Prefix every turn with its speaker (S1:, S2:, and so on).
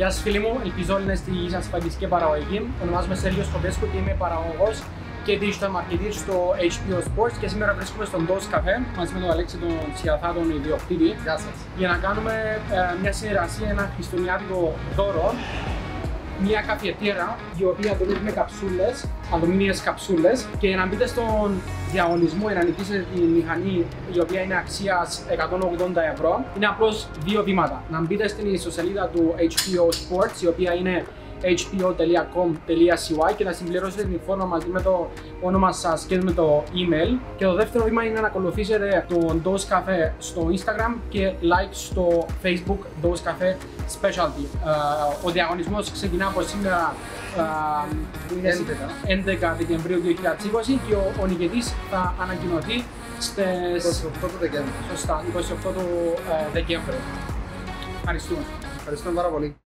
S1: Γεια σας φίλοι μου, ελπίζω όλοι να είστε υγιείς, να και παραγωγή. Ονομάζομαι Σέργιος Κομπέσκου και είμαι παραγωγός και digital marketer στο HBO Sports και σήμερα βρίσκομαι στον Dos Cafe μαζί με τον Αλέξη τον Σιαθά, τον ιδιοκτήτη.
S2: Γεια σας.
S1: Για να κάνουμε μια συνεργασία, ένα χριστουγεννιάτικο δώρο. Μια καφετέρα η οποία δουλεύει με καψούλες, αλουμίνιες καψούλες, και για να μπείτε στον διαγωνισμό για να νικήσετε τη μηχανή η οποία είναι αξίας 180 ευρώ, είναι απλώς δύο βήματα. Να μπείτε στην ιστοσελίδα του HBO Sports, η οποία είναι hpo.com.cy, και να συμπληρώσετε την φόρμα μαζί με το όνομα σας και με το email. Και το δεύτερο βήμα είναι να ακολουθήσετε τον Dos Cafe στο Instagram και like στο Facebook Dos Cafe Specialty. Ο διαγωνισμός ξεκινά από σήμερα 11 Δεκεμβρίου 2020 και ο νικητής θα ανακοινωθεί στις
S2: 28 του Δεκέμβρη.
S1: Σωστά, 28 του Δεκέμβρη. Ευχαριστούμε.
S2: Ευχαριστούμε πάρα πολύ.